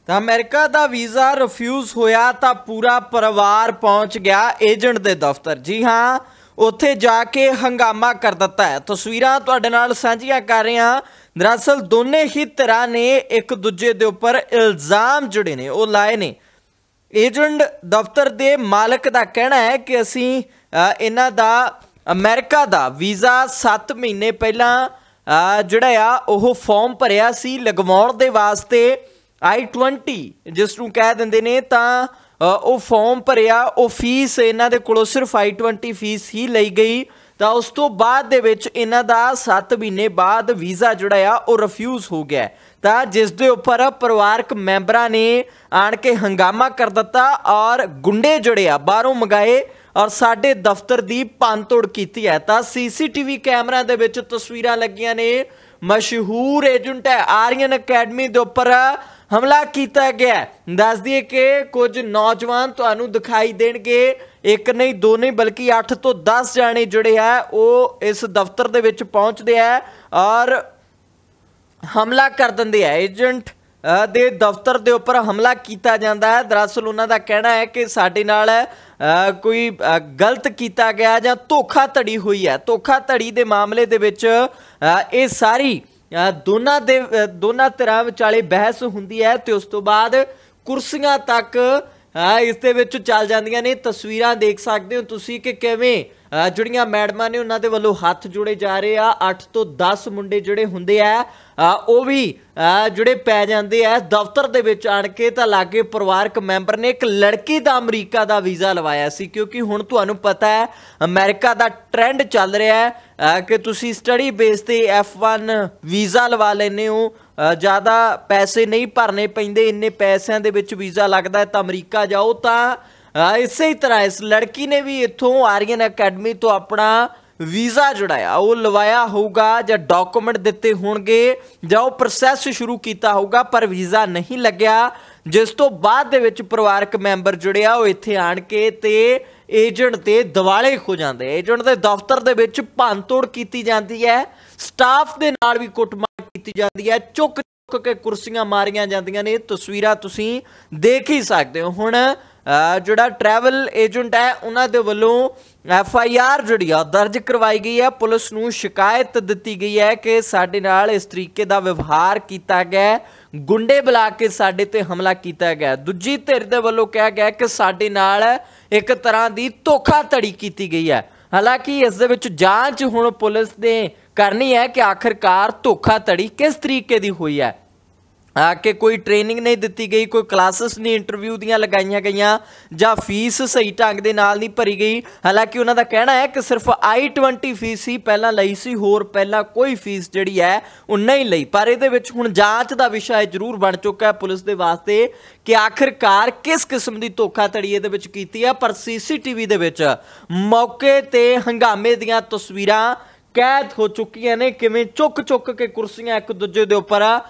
ਤਾਂ ਅਮਰੀਕਾ ਦਾ visa refuse ਹੋਇਆ ਤਾਂ ਪੂਰਾ ਪਰਿਵਾਰ ਪਹੁੰਚ ਗਿਆ ਏਜੰਟ ਦੇ ਦਫ਼ਤਰ। ਜੀ ਹਾਂ, ਉੱਥੇ ਜਾ ਕੇ ਹੰਗਾਮਾ ਕਰ ਦਿੱਤਾ ਹੈ। ਤਸਵੀਰਾਂ ਤੁਹਾਡੇ ਨਾਲ ਸਾਂਝੀਆਂ ਕਰ ਰਹੇ ਹਾਂ। ਦਰਅਸਲ ਦੋਨੇ ਹੀ ਧਿਰਾਂ ਨੇ ਇੱਕ ਦੂਜੇ ਦੇ ਉੱਪਰ ਇਲਜ਼ਾਮ ਜਿਹੜੇ ਨੇ ਉਹ ਲਾਏ ਨੇ। ਏਜੰਟ ਦਫ਼ਤਰ ਦੇ ਮਾਲਕ ਦਾ ਕਹਿਣਾ ਹੈ ਕਿ ਅਸੀਂ ਇਹਨਾਂ ਦਾ ਅਮਰੀਕਾ ਦਾ ਵੀਜ਼ਾ 7 ਮਹੀਨੇ ਪਹਿਲਾਂ ਜਿਹੜਾ ਆ ਉਹ ਫਾਰਮ ਭਰਿਆ ਸੀ ਲਗਵਾਉਣ ਦੇ ਵਾਸਤੇ। I-20 ਜਿਸ ਨੂੰ ਕਹਿ ਦਿੰਦੇ ਨੇ, ਤਾਂ ਉਹ ਫਾਰਮ ਭਰਿਆ, ਉਹ ਫੀਸ ਇਹਨਾਂ ਦੇ ਕੋਲੋਂ ਸਿਰਫ I-20 ਫੀਸ ਹੀ ਲਈ ਗਈ। ਤਾਂ ਉਸ ਤੋਂ ਬਾਅਦ ਦੇ ਵਿੱਚ ਇਹਨਾਂ ਦਾ 7 ਮਹੀਨੇ ਬਾਅਦ ਵੀਜ਼ਾ ਜਿਹੜਾ ਆ ਉਹ ਰਿਫਿਊਜ਼ ਹੋ ਗਿਆ। ਤਾਂ ਜਿਸ ਦੇ ਉੱਪਰ ਪਰਿਵਾਰਕ ਮੈਂਬਰਾਂ ਨੇ ਆਣ ਕੇ ਹੰਗਾਮਾ ਕਰ ਦਿੱਤਾ ਔਰ ਗੁੰਡੇ ਜਿਹੜੇ ਆ ਬਾਹਰੋਂ ਮੰਗਾਏ ਔਰ ਸਾਡੇ ਦਫ਼ਤਰ ਦੀ ਭੰਨਤੋੜ ਕੀਤੀ ਹੈ। ਤਾਂ CCTV ਕੈਮਰਾ ਦੇ ਵਿੱਚ ਤਸਵੀਰਾਂ ਲੱਗੀਆਂ ਨੇ। ਮਸ਼ਹੂਰ ਏਜੰਟ ਹੈ ਆਰੀਅਨ ਅਕੈਡਮੀ ਦੇ ਉੱਪਰ ਹਮਲਾ ਕੀਤਾ ਗਿਆ। ਦੱਸ ਦਈਏ ਕਿ ਕੁਝ ਨੌਜਵਾਨ ਤੁਹਾਨੂੰ ਦਿਖਾਈ ਦੇਣਗੇ, ਇੱਕ ਨਹੀਂ ਦੋ ਨਹੀਂ ਬਲਕਿ 8 ਤੋਂ 10 ਜਾਣੇ ਜਿਹੜੇ ਆ ਉਹ ਇਸ ਦਫ਼ਤਰ ਦੇ ਵਿੱਚ ਪਹੁੰਚਦੇ ਆ ਔਰ ਹਮਲਾ ਕਰ ਦਿੰਦੇ ਆ। ਏਜੰਟ ਦੇ ਦਫ਼ਤਰ ਦੇ ਉੱਪਰ ਹਮਲਾ ਕੀਤਾ ਜਾਂਦਾ ਹੈ। ਦਰਅਸਲ ਉਹਨਾਂ ਦਾ ਕਹਿਣਾ ਹੈ ਕਿ ਸਾਡੇ ਨਾਲ ਕੋਈ ਗਲਤ ਕੀਤਾ ਗਿਆ ਜਾਂ ਧੋਖਾਧੜੀ ਹੋਈ ਹੈ। ਧੋਖਾਧੜੀ ਦੇ ਮਾਮਲੇ ਦੇ ਵਿੱਚ ਇਹ ਸਾਰੀ ਦੋਨਾਂ ਧਿਰਾਂ ਵਿਚਾਲੇ ਬਹਿਸ ਹੁੰਦੀ ਹੈ ਤੇ ਉਸ ਤੋਂ ਬਾਅਦ ਕੁਰਸੀਆਂ ਤੱਕ ਇਸ ਦੇ ਵਿੱਚ ਚੱਲ ਜਾਂਦੀਆਂ ਨੇ। ਤਸਵੀਰਾਂ ਦੇਖ ਸਕਦੇ ਹੋ ਤੁਸੀਂ ਕਿ ਕਿਵੇਂ ਜਿਹੜੀਆਂ ਮੈਡਮਾਂ ਨੇ ਉਹਨਾਂ ਦੇ ਵੱਲੋਂ ਹੱਥ ਜੋੜੇ ਜਾ ਰਹੇ ਆ। 8 ਤੋਂ 10 ਮੁੰਡੇ ਜਿਹੜੇ ਹੁੰਦੇ ਆ ਉਹ ਵੀ ਜਿਹੜੇ ਪੈ ਜਾਂਦੇ ਆ ਦਫ਼ਤਰ ਦੇ ਵਿੱਚ ਆਣ ਕੇ। ਤਾਂ ਲਾਗੇ ਪਰਿਵਾਰਕ ਮੈਂਬਰ ਨੇ ਇੱਕ ਲੜਕੀ ਦਾ ਅਮਰੀਕਾ ਦਾ ਵੀਜ਼ਾ ਲਵਾਇਆ ਸੀ, ਕਿਉਂਕਿ ਹੁਣ ਤੁਹਾਨੂੰ ਪਤਾ ਹੈ ਅਮਰੀਕਾ ਦਾ ਟ੍ਰੈਂਡ ਚੱਲ ਰਿਹਾ ਹੈ ਕਿ ਤੁਸੀਂ ਸਟੱਡੀ ਬੇਸ ਤੇ F1 ਵੀਜ਼ਾ ਲਵਾ ਲੈਂਦੇ ਹੋ, ਜ਼ਿਆਦਾ ਪੈਸੇ ਨਹੀਂ ਭਰਨੇ ਪੈਂਦੇ, ਇੰਨੇ ਪੈਸਿਆਂ ਦੇ ਵਿੱਚ ਵੀਜ਼ਾ ਲੱਗਦਾ ਤਾਂ ਅਮਰੀਕਾ ਜਾਓ। ਤਾਂ ਇਸੇ ਤਰ੍ਹਾਂ ਇਸ ਲੜਕੀ ਨੇ ਵੀ ਇੱਥੋਂ ਆਰੀਅਨ ਅਕੈਡਮੀ ਤੋਂ ਆਪਣਾ ਵੀਜ਼ਾ ਜਿਹੜਾ ਆ ਉਹ ਲਵਾਇਆ ਹੋਊਗਾ ਜਾਂ ਡਾਕੂਮੈਂਟ ਦਿੱਤੇ ਹੋਣਗੇ ਜਾਂ ਉਹ ਪ੍ਰੋਸੈਸ ਸ਼ੁਰੂ ਕੀਤਾ ਹੋਊਗਾ, ਪਰ ਵੀਜ਼ਾ ਨਹੀਂ ਲੱਗਿਆ। ਜਿਸ ਤੋਂ ਬਾਅਦ ਦੇ ਵਿੱਚ ਪਰਿਵਾਰਕ ਮੈਂਬਰ ਜਿਹੜੇ ਆ ਉਹ ਇੱਥੇ ਆਣ ਕੇ ਤੇ ਏਜੰਟ ਤੇ ਦਿਵਾਲੇ ਹੋ ਜਾਂਦੇ। ਏਜੰਟ ਦੇ ਦਫ਼ਤਰ ਦੇ ਵਿੱਚ ਭੰਨਤੋੜ ਕੀਤੀ ਜਾਂਦੀ ਹੈ, ਸਟਾਫ ਦੇ ਨਾਲ ਵੀ ਕੁੱਟਮਾਰ ਕੀਤੀ ਜਾਂਦੀ ਹੈ, ਚੁੱਕ ਕੇ ਕੁਰਸੀਆਂ ਮਾਰੀਆਂ ਜਾਂਦੀਆਂ ਨੇ। ਤਸਵੀਰਾਂ ਤੁਸੀਂ ਦੇਖ ਹੀ ਸਕਦੇ ਹੋ। ਹੁਣ ਜਿਹੜਾ ਟਰੈਵਲ ਏਜੰਟ ਹੈ ਉਹਨਾਂ ਦੇ ਵੱਲੋਂ FIR ਜਿਹੜੀ ਆ ਦਰਜ ਕਰਵਾਈ ਗਈ ਹੈ। ਪੁਲਿਸ ਨੂੰ ਸ਼ਿਕਾਇਤ ਦਿੱਤੀ ਗਈ ਹੈ ਕਿ ਸਾਡੇ ਨਾਲ ਇਸ ਤਰੀਕੇ ਦਾ ਵਿਵਹਾਰ ਕੀਤਾ ਗਿਆ, ਗੁੰਡੇ ਬੁਲਾ ਕੇ ਸਾਡੇ ਤੇ ਹਮਲਾ ਕੀਤਾ ਗਿਆ। ਦੂਜੀ ਧਿਰ ਦੇ ਵੱਲੋਂ ਕਿਹਾ ਗਿਆ ਕਿ ਸਾਡੇ ਨਾਲ ਇੱਕ ਤਰ੍ਹਾਂ ਦੀ ਧੋਖਾਧੜੀ ਕੀਤੀ ਗਈ ਹੈ। ਹਾਲਾਂਕਿ ਇਸ ਦੇ ਵਿੱਚ ਜਾਂਚ ਹੁਣ ਪੁਲਿਸ ਨੇ ਕਰਨੀ ਹੈ ਕਿ ਆਖਿਰਕਾਰ ਧੋਖਾਧੜੀ ਕਿਸ ਤਰੀਕੇ ਦੀ ਹੋਈ ਹੈ, ਕਿ ਕੋਈ ਟ੍ਰੇਨਿੰਗ ਨਹੀਂ ਦਿੱਤੀ ਗਈ, ਕੋਈ ਕਲਾਸਿਸ ਨਹੀਂ ਇੰਟਰਵਿਊ ਦੀਆਂ ਲਗਾਈਆਂ ਗਈਆਂ ਜਾਂ ਫੀਸ ਸਹੀ ਢੰਗ ਦੇ ਨਾਲ ਨਹੀਂ ਭਰੀ ਗਈ। ਹਾਲਾਂਕਿ ਉਹਨਾਂ ਦਾ ਕਹਿਣਾ ਹੈ ਕਿ ਸਿਰਫ I-20 ਫੀਸ ਹੀ ਪਹਿਲਾਂ ਲਈ ਸੀ, ਹੋਰ ਪਹਿਲਾਂ ਕੋਈ ਫੀਸ ਜਿਹੜੀ ਹੈ ਉਹ ਨਹੀਂ ਲਈ। ਪਰ ਇਹਦੇ ਵਿੱਚ ਹੁਣ ਜਾਂਚ ਦਾ ਵਿਸ਼ਾ ਜ਼ਰੂਰ ਬਣ ਚੁੱਕਾ ਹੈ ਪੁਲਿਸ ਦੇ ਵਾਸਤੇ ਕਿ ਆਖਿਰਕਾਰ ਕਿਸ ਕਿਸਮ ਦੀ ਧੋਖਾਧੜੀ ਇਹਦੇ ਵਿੱਚ ਕੀਤੀ ਹੈ। ਪਰ CCTV ਦੇ ਵਿੱਚ ਮੌਕੇ ਤੇ ਹੰਗਾਮੇ ਦੀਆਂ ਤਸਵੀਰਾਂ ਕੈਦ ਹੋ ਚੁੱਕੀਆਂ ਨੇ, ਕਿਵੇਂ ਚੁੱਕ ਕੇ ਕੁਰਸੀਆਂ ਇੱਕ ਦੂਜੇ ਦੇ ਉੱਪਰ